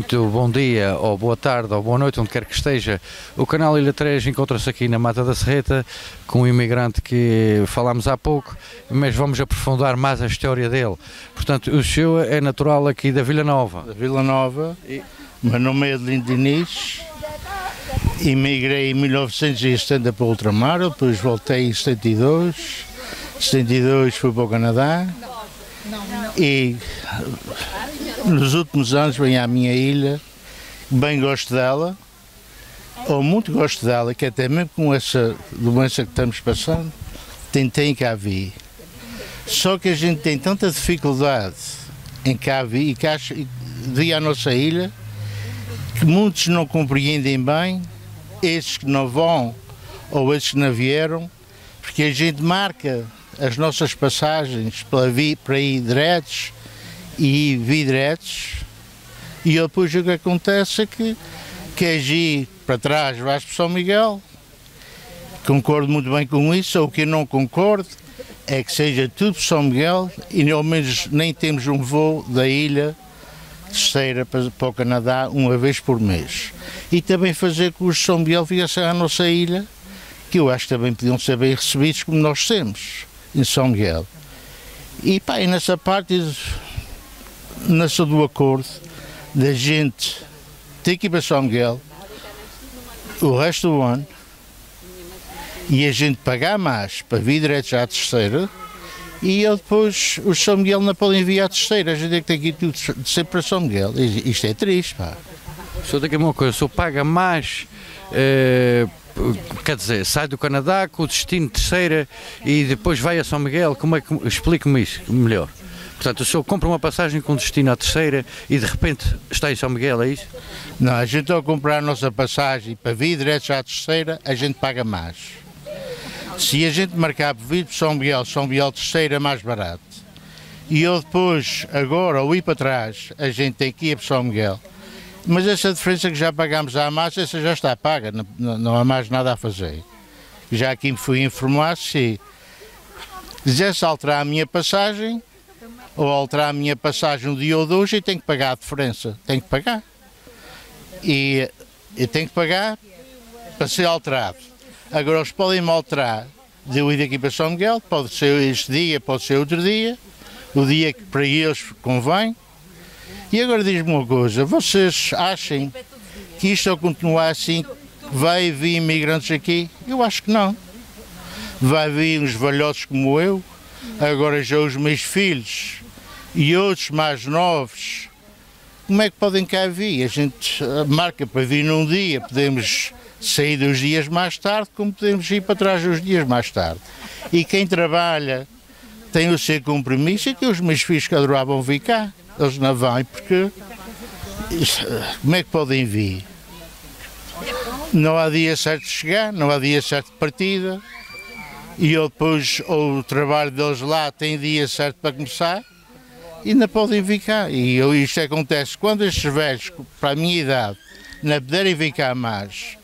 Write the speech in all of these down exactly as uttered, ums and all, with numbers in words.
Muito bom dia, ou boa tarde, ou boa noite, onde quer que esteja. O canal Ilha três encontra-se aqui na Mata da Serreta, com um imigrante que falámos há pouco, mas vamos aprofundar mais a história dele. Portanto, o senhor é natural aqui da Vila Nova. Da Vila Nova, e... meu nome é Adelino Diniz, imigrei em mil novecentos e setenta para o ultramar, depois voltei em setenta e dois, setenta e dois fui para o Canadá e nos últimos anos venho à minha ilha, bem gosto dela, ou muito gosto dela, que até mesmo com essa doença que estamos passando, tentei cá vir. Só que a gente tem tanta dificuldade em cá vir e que acho, vir à nossa ilha, que muitos não compreendem bem, esses que não vão ou esses que não vieram, porque a gente marca as nossas passagens para, vir, para ir diretos e vir diretos, e depois o que acontece é que queres ir para trás, vais para São Miguel. Concordo muito bem com isso, ou o que eu não concordo é que seja tudo para São Miguel e ao menos nem temos um voo da ilha terceira para, para o Canadá uma vez por mês. E também fazer que os São Miguel viessem à nossa ilha, que eu acho que também podiam ser bem recebidos como nós temos em São Miguel. E pá, e nessa parte, nessa do acordo da gente ter que ir para São Miguel o resto do ano e a gente pagar mais para vir direto já à terceira, e eu depois os São Miguel não podem vir à terceira, a gente é que tem que ir tudo sempre para São Miguel. Isto é triste, pá. O senhor, diga-me uma coisa, o senhor paga mais, eh, quer dizer, sai do Canadá com o destino de terceira e depois vai a São Miguel, como é que, explique-me isso melhor. Portanto, o senhor compra uma passagem com destino à terceira e de repente está em São Miguel, é isso? Não, a gente ao comprar a nossa passagem para vir direto à terceira, a gente paga mais. Se a gente marcar para vir para São Miguel, São Miguel terceira é mais barato. E eu depois, agora, ao ir para trás, a gente tem que ir para São Miguel. Mas essa diferença que já pagámos à massa, essa já está paga, não, não há mais nada a fazer. Já aqui me fui informar, se quisesse alterar a minha passagem, ou alterar a minha passagem no dia ou de hoje, eu tenho que pagar a diferença, tenho que pagar. E eu tenho que pagar para ser alterado. Agora eles podem-me alterar de eu ir daqui para São Miguel, pode ser este dia, pode ser outro dia, o dia que para eles convém. E agora diz-me uma coisa, vocês acham que isto ao continuar assim, vai vir imigrantes aqui? Eu acho que não. Vai vir uns velhotes como eu, agora já os meus filhos e outros mais novos, como é que podem cá vir? A gente marca para vir num dia, podemos sair dos dias mais tarde, como podemos ir para trás dos dias mais tarde. E quem trabalha tem o seu compromisso, e que os meus filhos que adoravam vir cá, eles não vão, porque como é que podem vir? Não há dia certo de chegar, não há dia certo de partida, e eu depois o trabalho deles lá tem dia certo para começar, e não podem vir cá. E eu, isto acontece quando estes velhos, para a minha idade, não puderem vir cá mais,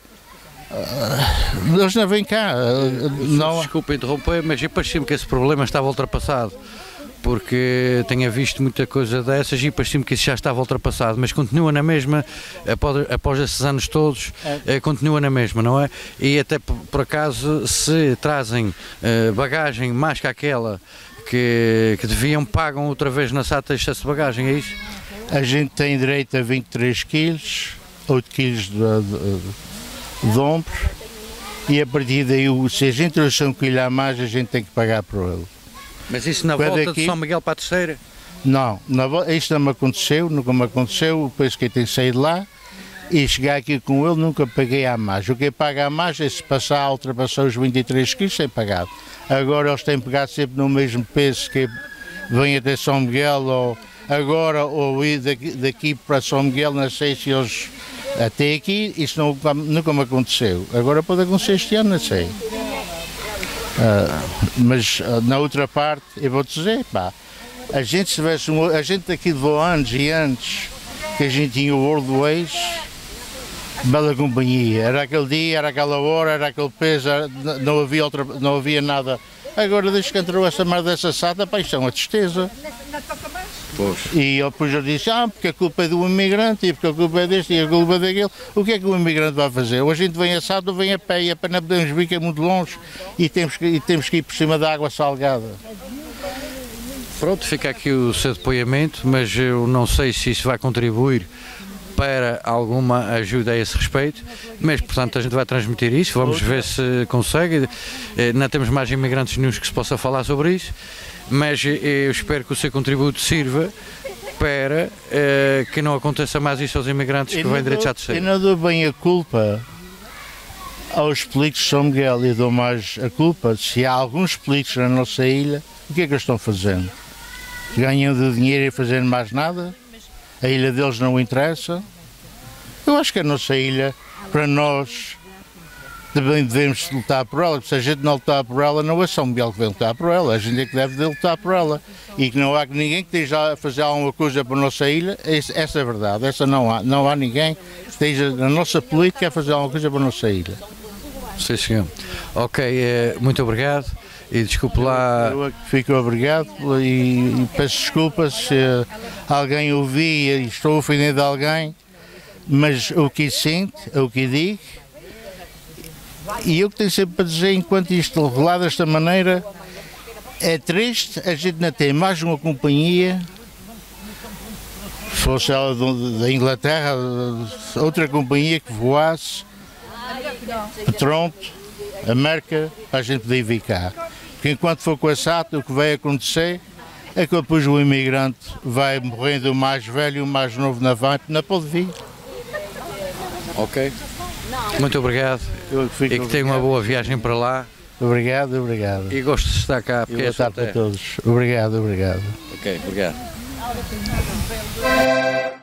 uh, eles não vêm cá. Uh, não... Desculpa interromper, mas eu parecia-me que esse problema estava ultrapassado, porque tenha visto muita coisa dessas e parecia-me que isso já estava ultrapassado, mas continua na mesma, após, após esses anos todos, é. continua na mesma, não é? E até por, por acaso, se trazem uh, bagagem mais que aquela que, que deviam, pagam outra vez na S A T excesso de bagagem, é isso? A gente tem direito a vinte e três quilos, oito quilos de, de, de ombro, e a partir daí, se a gente trouxer um quilo a mais, a gente tem que pagar por ele. Mas isso na volta aqui... de São Miguel para a terceira? Não, na, isto não me aconteceu, nunca me aconteceu, depois que eu tenho saído lá e chegar aqui com ele, nunca paguei a mais. O que paga a mais é se passar, ultrapassar os vinte e três quilos, sem pagado. Agora eles têm pegado sempre no mesmo peso que vem até São Miguel, ou agora, ou ir daqui, daqui para São Miguel, não sei se eles até aqui, isso não, nunca me aconteceu. Agora pode acontecer este ano, não sei. Uh, mas uh, na outra parte, eu vou dizer, pá, a gente se tivesse um, a gente aqui levou anos e anos que a gente tinha o Worldways, bela companhia, era aquele dia, era aquela hora, era aquele peso, era, não, havia outra, não havia nada. Agora desde que entrou essa merda dessa S A T, pá, isto é uma tristeza. Pois. E eu, depois eu disse, ah, porque a culpa é do imigrante, e porque a culpa é deste, e a culpa é daquele. O que é que o imigrante vai fazer? Ou a gente vem assado ou vem a pé, e a pé não podemos vir, que é muito longe, e temos que, e temos que ir por cima da água salgada. Pronto, fica aqui o seu depoimento, mas eu não sei se isso vai contribuir para alguma ajuda a esse respeito, mas portanto a gente vai transmitir isso, vamos ver se consegue. Não temos mais imigrantes nenhum que se possa falar sobre isso, mas eu espero que o seu contributo sirva para eh, que não aconteça mais isso aos imigrantes que vêm direitos à terceira. Eu não dou bem a culpa aos políticos de São Miguel, e dou mais a culpa se há alguns políticos na nossa ilha, o que é que eles estão fazendo? Ganham de dinheiro e fazendo mais nada? A ilha deles não interessa? Eu acho que a nossa ilha, para nós, também devemos lutar por ela, porque se a gente não lutar por ela, não é São Miguel que vai lutar por ela, a gente é que deve de lutar por ela. E que não há ninguém que esteja a fazer alguma coisa para a nossa ilha, essa é a verdade, essa não há. Não há ninguém que esteja na nossa política a fazer alguma coisa para a nossa ilha. Sim, senhor. Ok, muito obrigado. E desculpe lá. Eu, eu fico obrigado e, e peço desculpas se alguém ouvia e estou ofendendo alguém, mas o que sinto, o que digo, e eu que tenho sempre para dizer, enquanto isto rolar desta maneira, é triste, a gente não tem mais uma companhia, fosse ela da Inglaterra, outra companhia que voasse, Petronto, América, para a gente poder vir cá. Porque enquanto for com a S A T, o que vai acontecer é que depois o imigrante vai morrendo o mais velho e o mais novo na van, não pode vir. Ok. Muito obrigado. Eu que fico e que tenha uma boa viagem para lá. Obrigado, obrigado. E gosto de estar cá. E boa é tarde para todos. Obrigado, obrigado. Ok, obrigado.